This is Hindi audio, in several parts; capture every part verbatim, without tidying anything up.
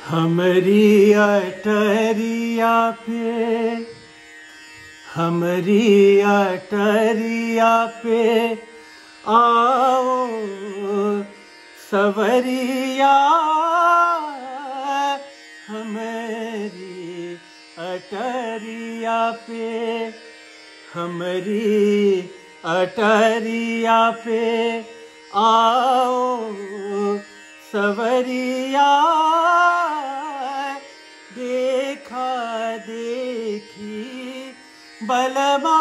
हमरी अटरिया पे हमरी अटरिया पे आओ सवरिया, हमरी अटरिया पे हमरी अटरिया पे आओ सवरिया। देखा देखी बलमा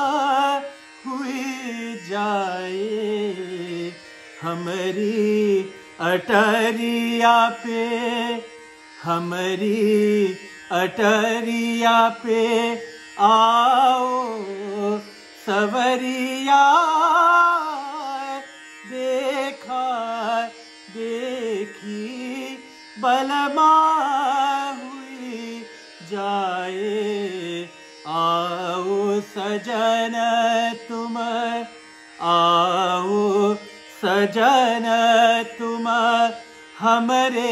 हुई जाए, हमरी अटरिया पे हमरी अटरिया पे आओ सवरिया। देखा देखी बलमा हुई जाए, आओ सजन तुम आओ सजन तुम हमरे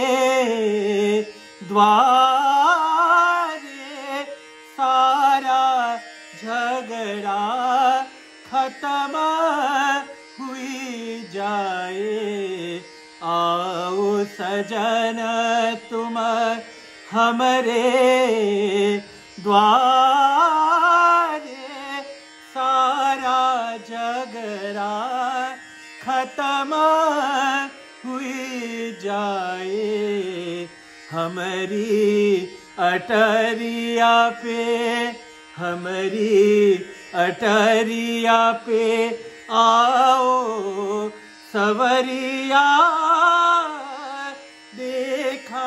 द्वारे, सारा झगड़ा खत्म हुई जाए। आओ सजन तुम हमरे द्वारे, सारा झगड़ा खत्म हुई जाए। हमरी अटरिया पे हमरी अटरिया पे आओ सवरिया। देखा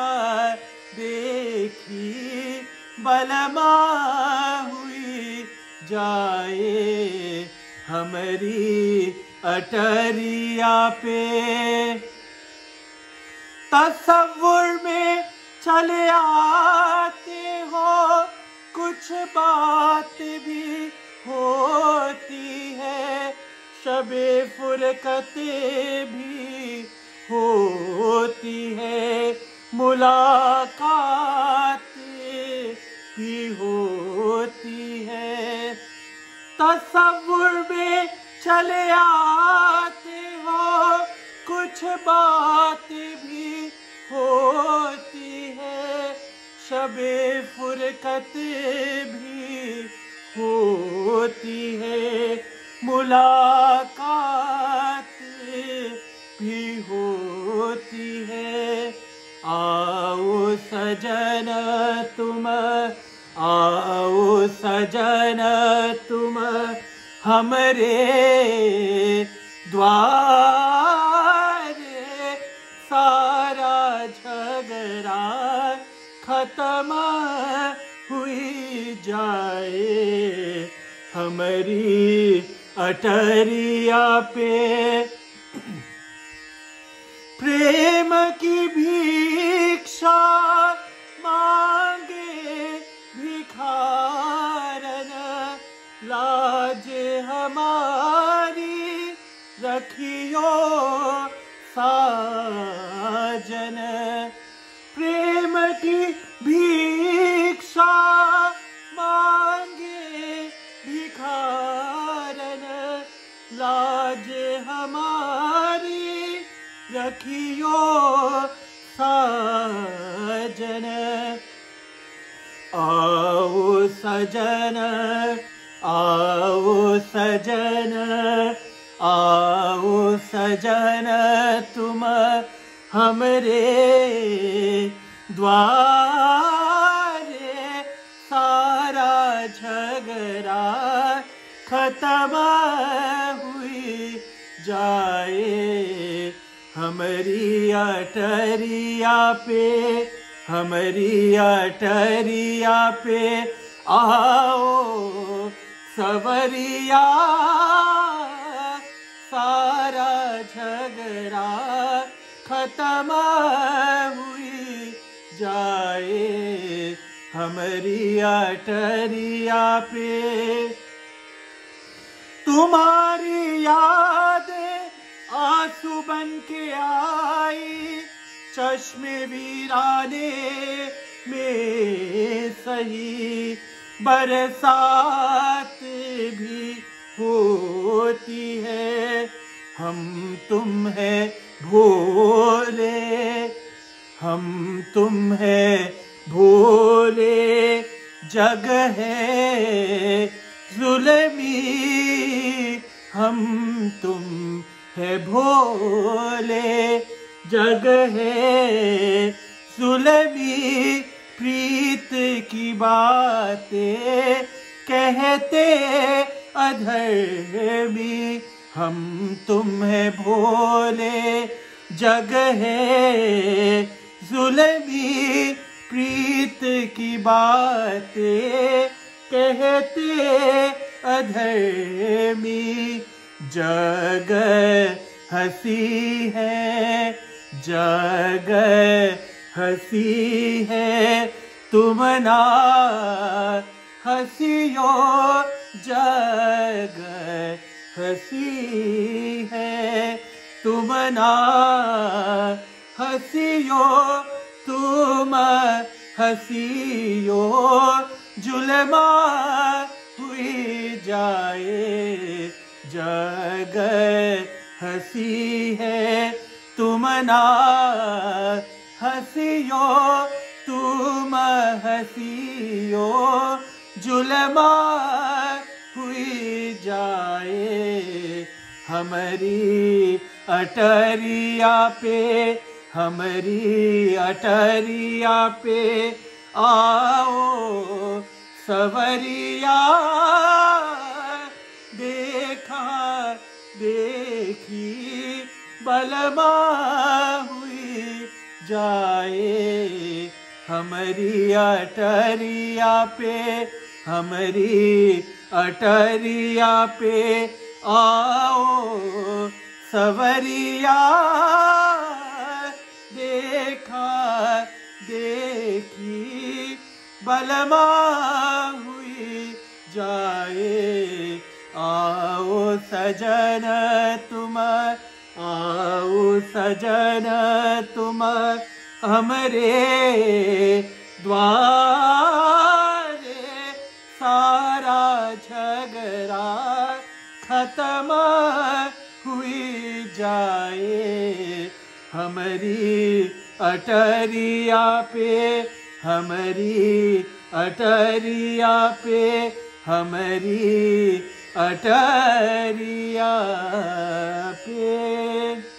देखी बलमा हुई जाए, हमरी अटरिया पे। तसव्वुर में चले आते हो, कुछ बात भी होती है, शबे फुरकते भी होती है, मुलाकात भी होती है। तसव्वुर में चले आते हो, कुछ बात भी होती है, शबे फुरकत भी होती है, मुलाकात भी होती है। आओ सजन तुम आओ सजन तुम हमरे द्वारे, सारा झगड़ा खत्म हुई जाए। हमरी अटरिया पे प्रेम की भिक्षा मांगे भिखारन, लाज हमारी रखियो साजन। प्रेम की भिक्षा मांगे भिखारन, लाज हमारी रखियो साजन। आओ सजन आओ सजन आओ सजन तुम हमरे द्वारे, सारा झगड़ा खत्म हुई जाए। हमरी अटरिया पे हमरी अटरिया पे आओ सवरिया, सारा झगड़ा खत्म हुई जाए। हमरी अटरिया पे तुम्हारी याद आंसू बन के आई, चश्मे वीराने में सही बरसात भी होती है। हम तुम है भोले, हम तुम है भोले, जग है जुल्मी, हम तुम है भोले, जग है जुल्मी। प्रीत की बातें कहते अधर्मी, हम तुम है भोले, जग है जुल्मी। प्रीत की बातें कहते अधर्मी, जग हंसी है, जग हंसी है, तुम ना हंसियो, जग हंसी है, तुम ना हंसियो, तुम हंसियो, जुल्मा हुई जाए, जग हंसी है, तुम ना हंसियो, तुम हंसियो, जुल्मा हुई जाए। हमारी अटरिया पे, हमारी अटरिया पे आओ सवरिया, देखा देखी बलमा हुई जाए। हमारी अटरिया पे, हमारी अटरिया पे आओ सवरिया, देखा देखी बलमा हुई जाए। आओ सजन तुम, आओ सजन तुम, हमरे द्वारे, सारा झगड़ा खत्म हुई जाए। हमारी अटरिया पे, हमारी अटरिया पे, हमारी अटरिया पे।